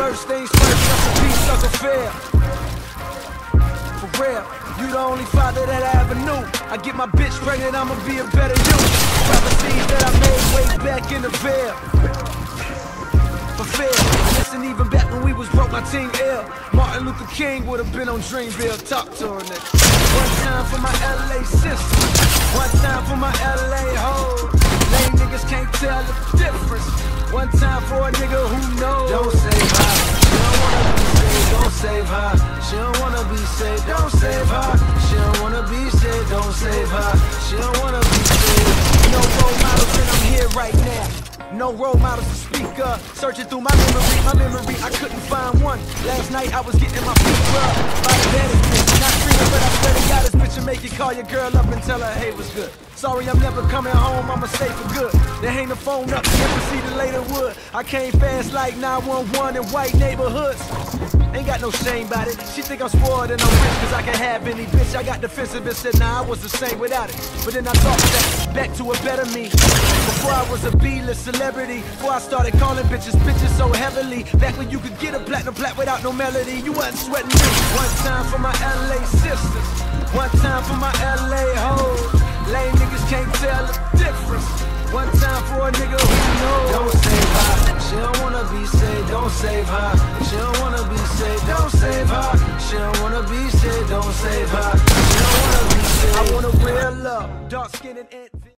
First things first, rest in peace, Uncle Fair. For real, you the only father that I ever knew. I get my bitch pregnant, I'ma be a better you. Prophecies that I made way back in the veil. For fair, listen, even back when we was broke, my team ill. Martin Luther King would've been on Dreamville. Talk to her, nigga. One time for my LA sister, one time for my LA hoes. Lame niggas can't tell the difference. One time for a nigga who knows. Don't save her, she don't wanna be saved. Don't save her, she don't wanna be saved. Don't save her, she don't wanna be saved. Don't save her, she don't wanna be saved. No role models and I'm here right now. No role models to speak of. Searching through my memory, I couldn't find one. Last night I was getting my feet rubbed by the baddest bitch. Not screaming, but I swear to God, this bitch will make you call your girl up and tell her, hey, what's good? Sorry, I'm never coming home, I'ma stay for good. Then hang the phone up, never see the later wood. I came fast like 911 in white neighborhoods. Ain't got no shame about it. She think I'm spoiled and I'm rich cause I can have any bitch. I got defensive and said, nah, I was the same without it. But then I thought back to a better me. Before I was a B-list celebrity, before I started calling bitches so heavily. Back when you could get a platinum plat without no melody, you wasn't sweating me. One time for my LA sisters, one time for my LA hoes. Lame niggas can't tell the difference. One time for a nigga who knows. Don't save her, she don't wanna be saved. Don't save her, she don't wanna be saved. Don't save her, she don't wanna be saved. Don't save her, she don't wanna be saved. I want a real love, dark skin and